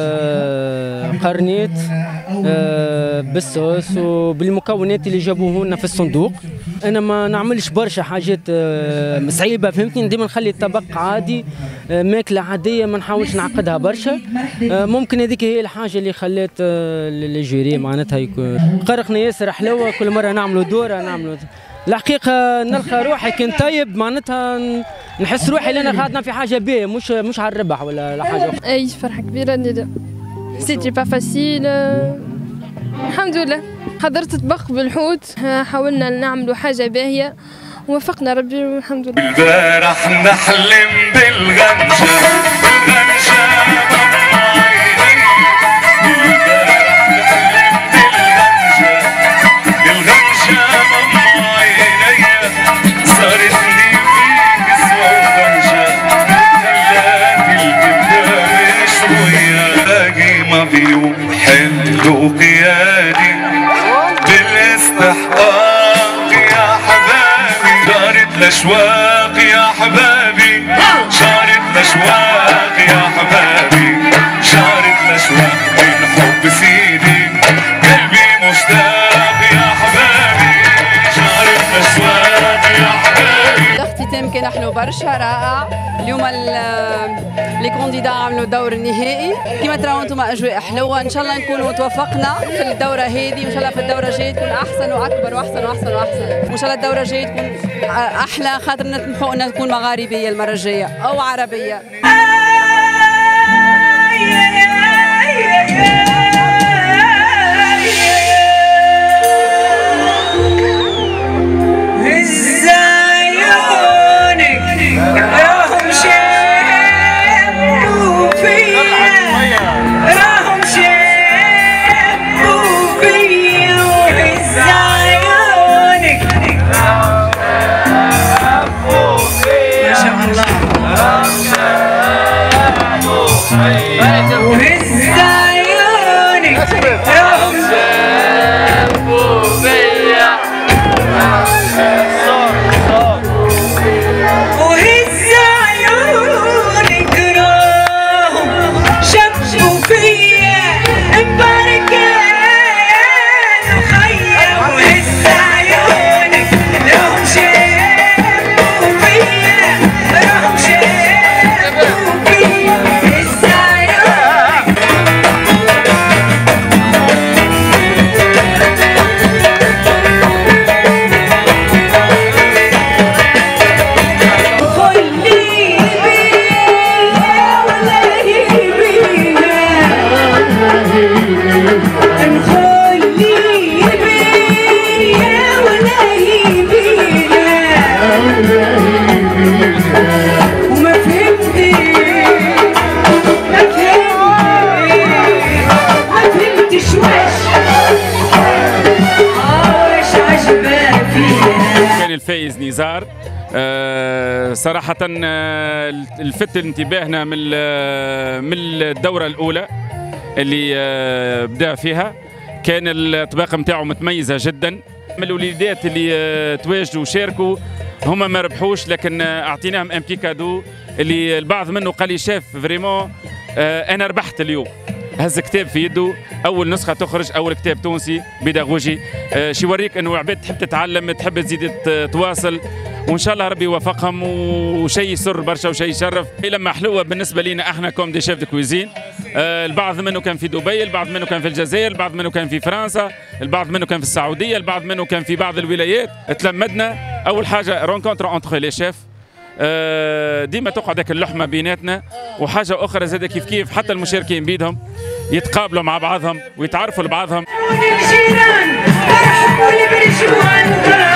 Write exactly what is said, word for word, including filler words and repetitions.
قرنيت بالصوص وبالمكونات اللي جابوه لنا في الصندوق. انا ما نعملش برشا حاجات صعيبه، فهمتني، ديما نخلي الطبق عادي، ماكله عاديه، ما نحاولش نعقدها برشا. ممكن هذيك هي الحاجه اللي خلات الجيري معناتها يكون قرقنا ياسر حلوه. كل مره نعملوا دوره نعملوا الحقيقه نلقى روحي كان طيب، معناتها نحس روحي اللي انا خاطنا في حاجه باهيه، مش مش على الربح ولا لا حاجه. اي فرحه كبيره ندير، سيتي با فاسيل. الحمد لله قدرت اطبخ بالحوت، حاولنا نعملوا حاجه باهيه ووفقنا ربي والحمد لله. البارح نحلم بالغنجه بالغنجه بيوم حلو قيادي بالاستحقاق يا حبابي، شارت الاشواق يا حبابي، شارت الاشواق يا حبابي، شارت الاشواق بالحب سيدي، قلبي مشتاق يا حبابي، شارت الاشواق يا حبابي. الاختتام كان حلو برشا رائع. اليوم لي كونديدا عملوا الدور النهائي، كما تراو انتم اجواء حلوه، ان شاء الله نكونوا توفقنا في الدوره هذه، وان شاء الله في الدوره الجايه تكون احسن واكبر واحسن واحسن واحسن، وان شاء الله الدوره الجايه تكون احلى، خاطر نطمحوا انها تكون مغاربيه المره الجايه او عربيه. الفايز نزار. أه صراحة الفت انتباهنا من من الدورة الأولى اللي أه بدأ فيها، كان الطباق نتاعو متميزة جدا. من الوليدات اللي أه تواجدوا وشاركوا هما ما ربحوش، لكن أه اعطيناهم ان بتي كادو اللي البعض منه قال لي شاف فريمون أه انا ربحت اليوم. هز كتاب في يده، اول نسخه تخرج، اول كتاب تونسي بيداغوجي، أه شي يوريك انه عباد تحب تتعلم، تحب تزيد تواصل، وان شاء الله ربي يوفقهم، وشيء يسر برشا وشيء يشرف. لما حلوه بالنسبه لينا احنا كوم دي شيف دو كويزين. أه البعض منه كان في دبي، البعض منه كان في الجزائر، البعض منه كان في فرنسا، البعض منه كان في السعوديه، البعض منه كان في بعض الولايات. تلمدنا اول حاجه رونكونتر اونتر لي شيف، ديما تقعد هيك اللحمه بيناتنا، وحاجه اخرى زاد كيف كيف حتى المشاركين بيدهم يتقابلوا مع بعضهم ويتعرفوا لبعضهم.